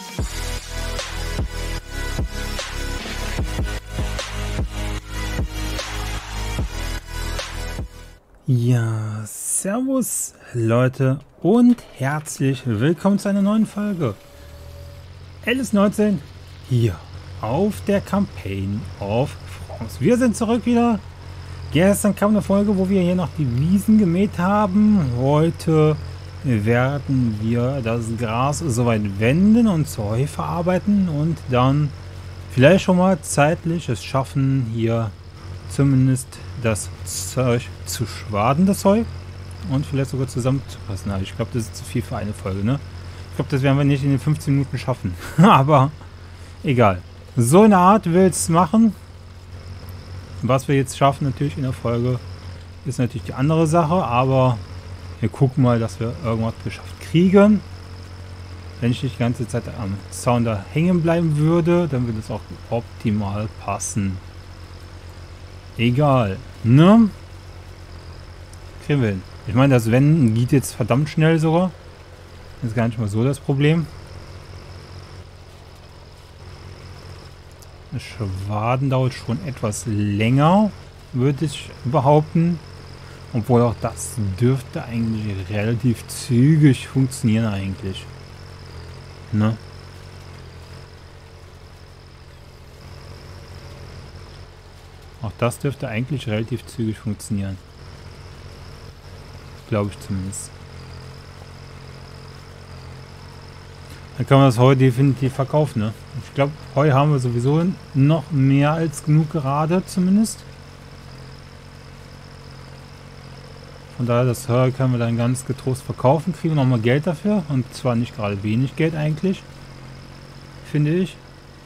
Ja, servus Leute und herzlich willkommen zu einer neuen Folge LS19 hier auf der Campaign of France. Wir sind zurück wieder. Gestern kam eine Folge, wo wir hier noch die Wiesen gemäht haben. Heute werden wir das Gras soweit wenden und zu Heu verarbeiten und dann vielleicht schon mal zeitlich es schaffen, hier zumindest das Zeug zu schwaden, das Heu, und vielleicht sogar zusammenzupassen. Aber ich glaube, das ist zu viel für eine Folge, ne? Ich glaube, das werden wir nicht in den 15 Minuten schaffen. Aber egal. So eine Art will es machen. Was wir jetzt schaffen natürlich in der Folge, ist natürlich die andere Sache. Aber wir gucken mal, dass wir irgendwas geschafft kriegen. Wenn ich nicht die ganze Zeit am Zaun da hängen bleiben würde, dann würde es auch optimal passen. Egal, ne? Kriegen wir hin. Ich meine, das Wenden geht jetzt verdammt schnell sogar. Das ist gar nicht mal so das Problem. Das Schwaden dauert schon etwas länger, würde ich behaupten. Obwohl auch das dürfte eigentlich relativ zügig funktionieren eigentlich. Ne? Auch das dürfte eigentlich relativ zügig funktionieren. Glaube ich zumindest. Dann kann man das Heu definitiv verkaufen, ne? Ich glaube, Heu haben wir sowieso noch mehr als genug gerade zumindest. Von daher, das Heu können wir dann ganz getrost verkaufen. Kriegen wir nochmal Geld dafür. Und zwar nicht gerade wenig Geld eigentlich. Finde ich.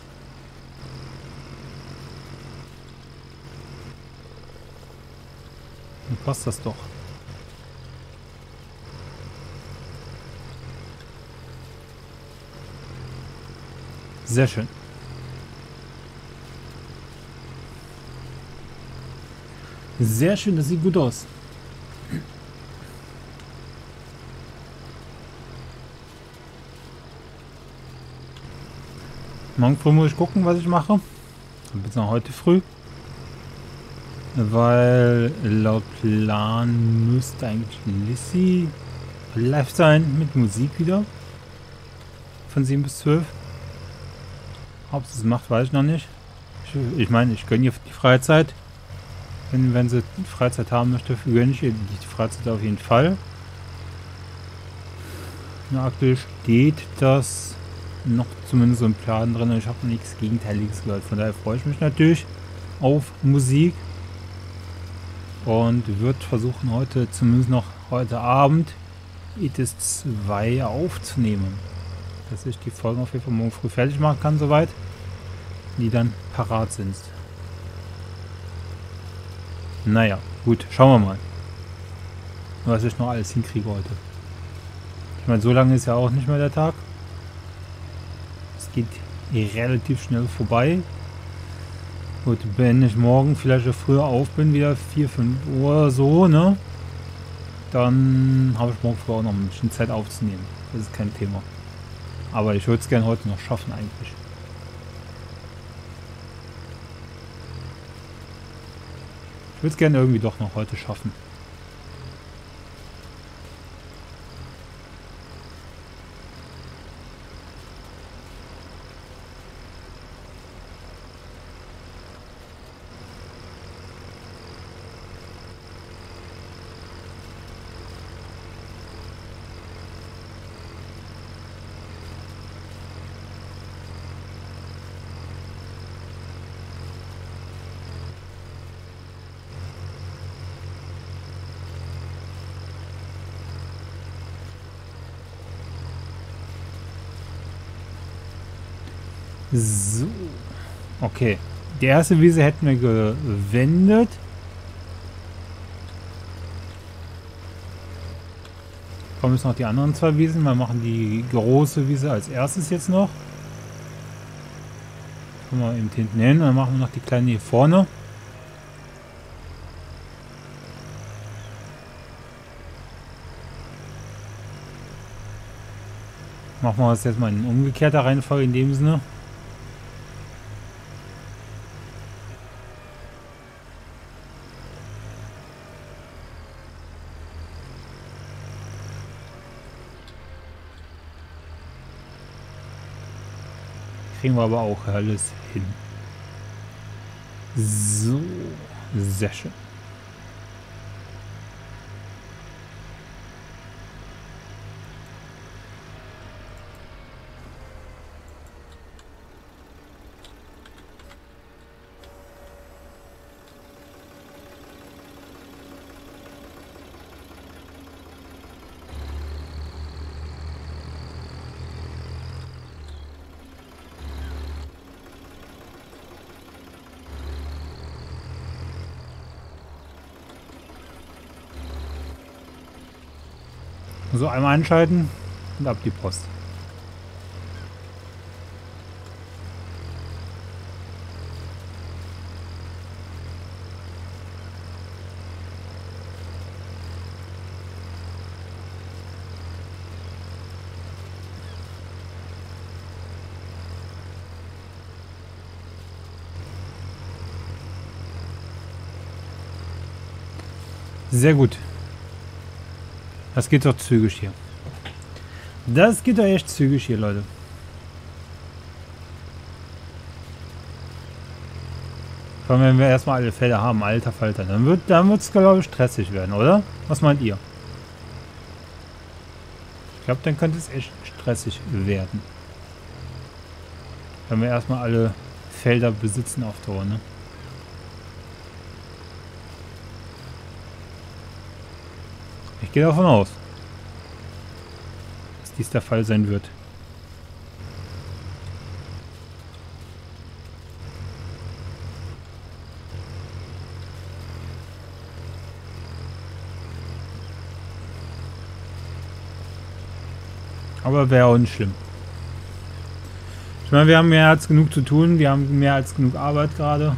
Dann passt das doch. Sehr schön. Sehr schön, das sieht gut aus. Morgen früh muss ich gucken, was ich mache. Bis noch heute früh. Weil laut Plan müsste eigentlich Lissy live sein mit Musik wieder. Von 7 bis 12. Ob sie es macht, weiß ich noch nicht. Ich meine, ich gönne ihr die Freizeit. Wenn sie Freizeit haben möchte, gönne ich ihr die Freizeit auf jeden Fall. Na, aktuell steht das noch zumindest so im Plan drin. Ich habe nichts Gegenteiliges gehört. Von daher freue ich mich natürlich auf Musik. Und wird versuchen heute, zumindest noch heute Abend, ETS 2 aufzunehmen. Dass ich die Folgen auf jeden Fall morgen früh fertig machen kann, soweit die dann parat sind. Naja, gut, schauen wir mal, was ich noch alles hinkriege heute. Ich meine, so lange ist ja auch nicht mehr der Tag. Es geht relativ schnell vorbei. Gut, wenn ich morgen vielleicht früher auf bin, wieder 4, 5 Uhr oder so, ne? Dann habe ich morgen früh auch noch ein bisschen Zeit aufzunehmen. Das ist kein Thema. Aber ich würde es gerne heute noch schaffen eigentlich. Ich würde es gerne irgendwie doch noch heute schaffen. So. Okay. Die erste Wiese hätten wir gewendet. Kommen jetzt noch die anderen zwei Wiesen. Wir machen die große Wiese als erstes jetzt noch. Kommen wir eben hinten hin. Dann machen wir noch die kleine hier vorne. Machen wir das jetzt mal in umgekehrter Reihenfolge in dem Sinne. Kriegen wir aber auch alles hin. So, sehr schön. So, einmal einschalten und ab die Post. Sehr gut. Das geht doch zügig hier. Das geht doch echt zügig hier, Leute. Vor allem, wenn wir erstmal alle Felder haben, alter Falter, dann wird es, glaube ich, stressig werden, oder? Was meint ihr? Ich glaube, dann könnte es echt stressig werden. Wenn wir erstmal alle Felder besitzen auf Dauer, ne? Ich gehe davon aus, dass dies der Fall sein wird. Aber wäre auch nicht schlimm. Ich meine, wir haben mehr als genug zu tun. Wir haben mehr als genug Arbeit gerade.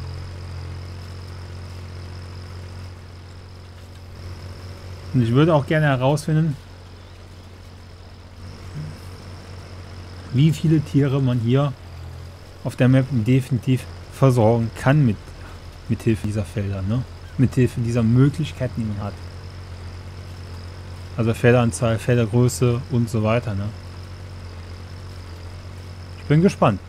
Und ich würde auch gerne herausfinden, wie viele Tiere man hier auf der Map definitiv versorgen kann mit Hilfe dieser Felder, ne? Mit Hilfe dieser Möglichkeiten, die man hat. Also Felderanzahl, Feldergröße und so weiter, ne? Ich bin gespannt.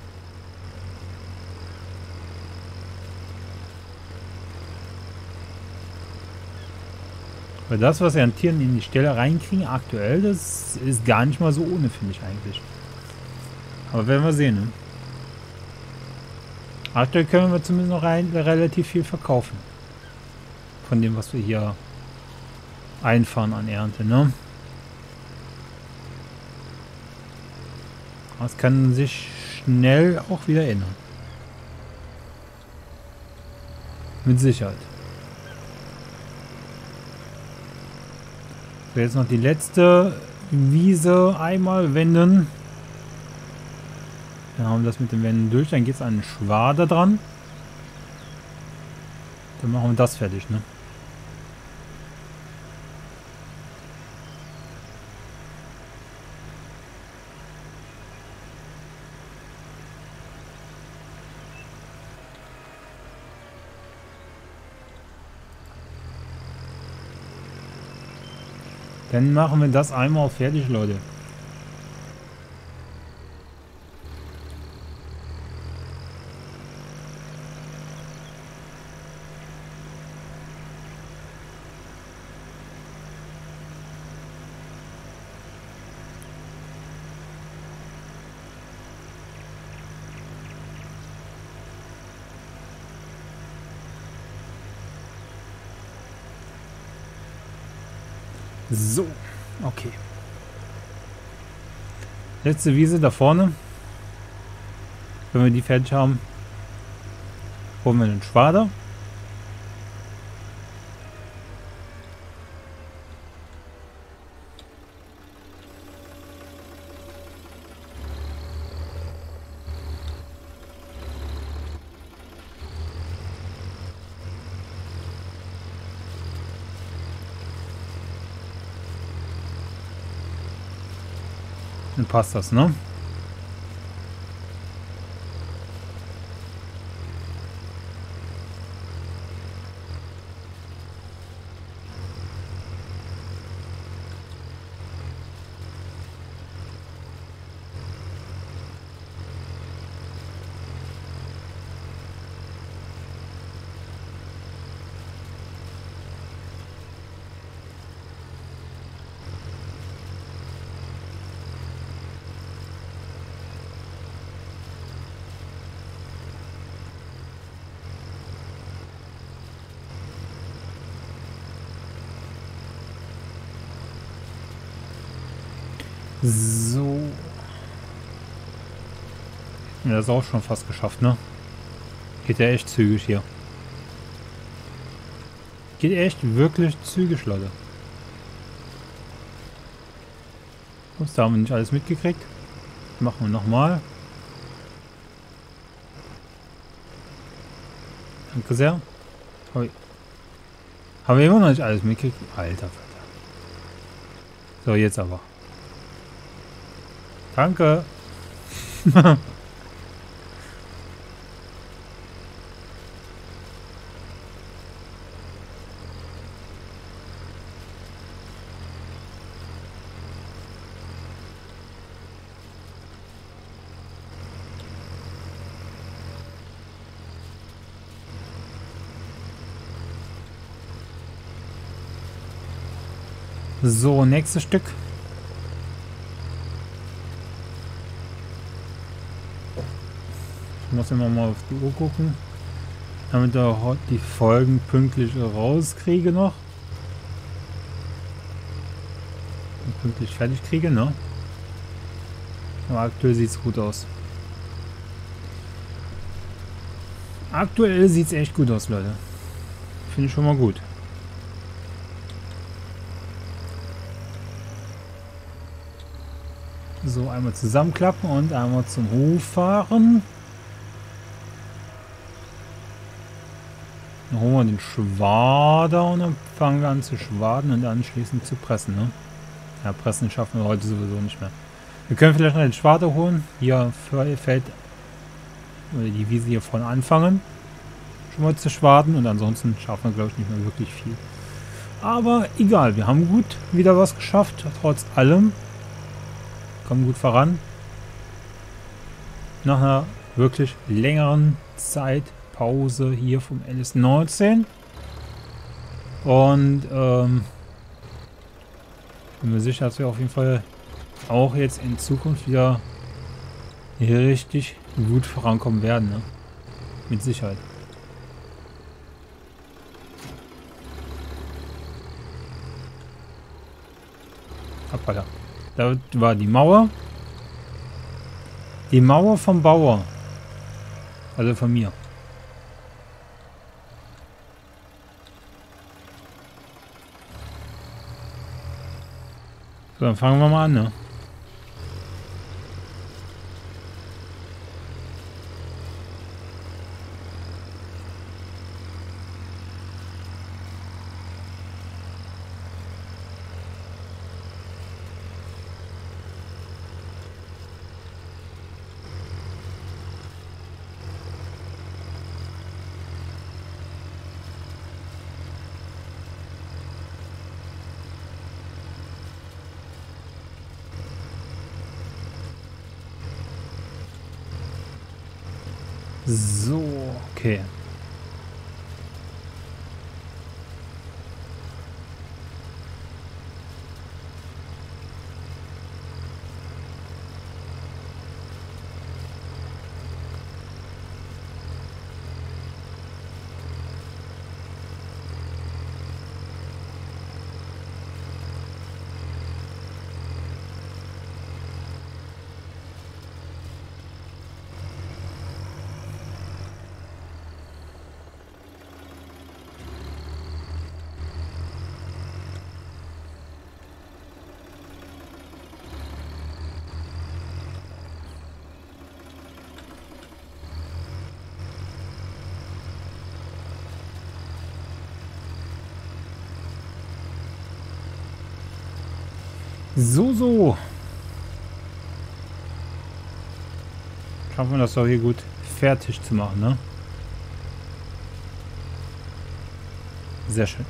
Weil das, was wir an Tieren in die Stelle reinkriegen aktuell, das ist gar nicht mal so ohne, finde ich eigentlich. Aber werden wir sehen, ne? Aktuell können wir zumindest noch relativ viel verkaufen. Von dem, was wir hier einfahren an Ernte, ne? Das kann sich schnell auch wieder ändern. Mit Sicherheit. So, jetzt noch die letzte Wiese einmal wenden. Dann haben wir das mit dem Wenden durch. Dann geht es an den Schwader dran. Dann machen wir das fertig, ne? Dann machen wir das einmal fertig, Leute. So, okay. Letzte Wiese da vorne. Wenn wir die fertig haben, holen wir den Schwader. Dann passt das, ne? So. Ja, das ist auch schon fast geschafft, ne? Geht ja echt zügig hier. Geht echt wirklich zügig, Leute. Ups, da haben wir nicht alles mitgekriegt. Machen wir nochmal. Danke sehr. Haben wir immer noch nicht alles mitgekriegt? Alter Vater. So, jetzt aber. Danke. So, nächstes Stück. Ich muss immer mal auf die Uhr gucken, damit ich auch die Folgen pünktlich rauskriege noch. Und pünktlich fertig kriege, ne? Aber aktuell sieht es gut aus. Aktuell sieht es echt gut aus, Leute. Finde ich schon mal gut. So, einmal zusammenklappen und einmal zum Hof fahren. Dann holen wir den Schwader und dann fangen wir an zu schwaden und anschließend zu pressen, ne? Ja, pressen schaffen wir heute sowieso nicht mehr. Wir können vielleicht noch den Schwader holen. Hier fällt die Wiese hier vorne anfangen. Schon mal zu schwaden und ansonsten schaffen wir, glaube ich, nicht mehr wirklich viel. Aber egal, wir haben gut wieder was geschafft, trotz allem. Kommen gut voran. Nach einer wirklich längeren Zeitpause hier vom LS19. Und bin mir sicher, dass wir auf jeden Fall auch jetzt in Zukunft wieder hier richtig gut vorankommen werden. Ne? Mit Sicherheit. Hoppala. Da war die Mauer. Die Mauer vom Bauer. Also von mir. So, dann fangen wir mal an, ne? So, okay. So, so. schaffen wir das doch hier gut fertig zu machen, ne? Sehr schön.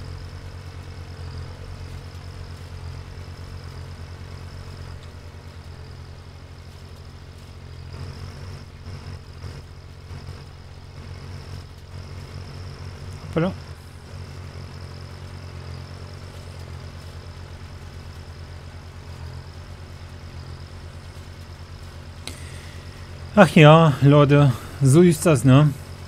Hoppala. Ach ja, Leute, so ist das, ne?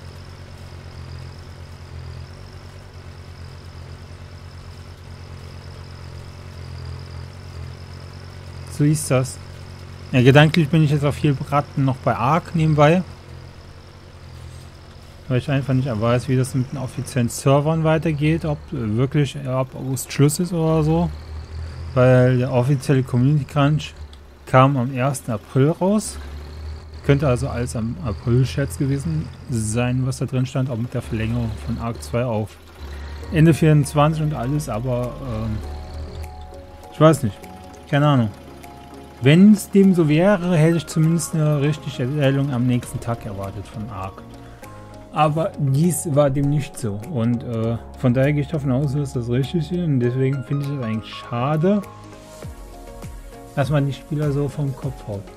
So ist das. Ja, gedanklich bin ich jetzt auf viel Braten noch bei Ark nebenbei. Weil ich einfach nicht weiß, wie das mit den offiziellen Servern weitergeht, ob wirklich ab August Schluss ist oder so. Weil der offizielle Community Crunch kam am 1. April raus. Könnte also alles am April-Scherz gewesen sein, was da drin stand, auch mit der Verlängerung von Ark 2 auf Ende 24 und alles, aber ich weiß nicht. Keine Ahnung. Wenn es dem so wäre, hätte ich zumindest eine richtige Erzählung am nächsten Tag erwartet von Ark. Aber dies war dem nicht so. Und von daher gehe ich davon aus, dass das richtig ist. Und deswegen finde ich es eigentlich schade, dass man die Spieler so vom Kopf haut.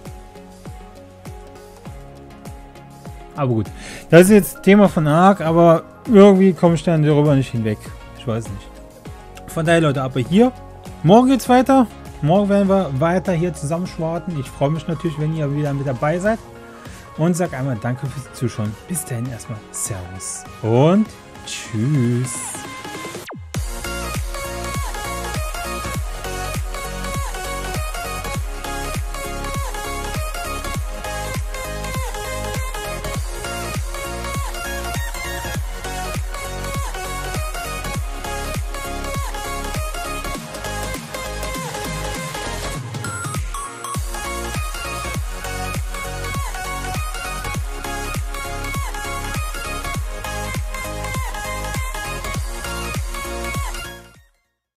Aber gut. Das ist jetzt Thema von Ark, aber irgendwie komme ich dann darüber nicht hinweg. Ich weiß nicht. Von daher, Leute, aber hier. Morgen geht's weiter. Morgen werden wir weiter hier zusammen schwarten. Ich freue mich natürlich, wenn ihr wieder mit dabei seid. Und sag einmal danke fürs Zuschauen. Bis dahin erstmal Servus und Tschüss.